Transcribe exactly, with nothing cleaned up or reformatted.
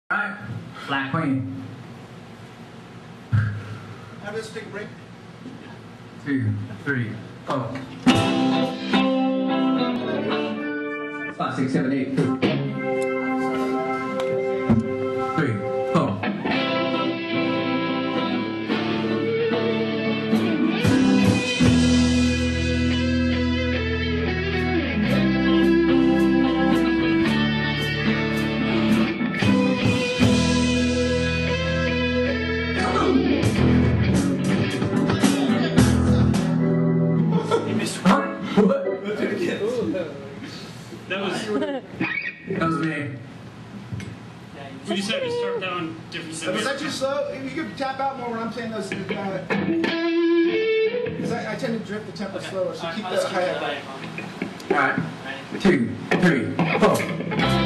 Alright, Black Queen. Have this take a break. Two, three, four. Five, six, seven, eight. Three, four. That was. That was me. We just had to start down different Was steps. that too slow? If you could tap out more when I'm saying those. Because uh, I, I tend to drift the tempo slower, so keep the hi-hat. Alright, two, three, four.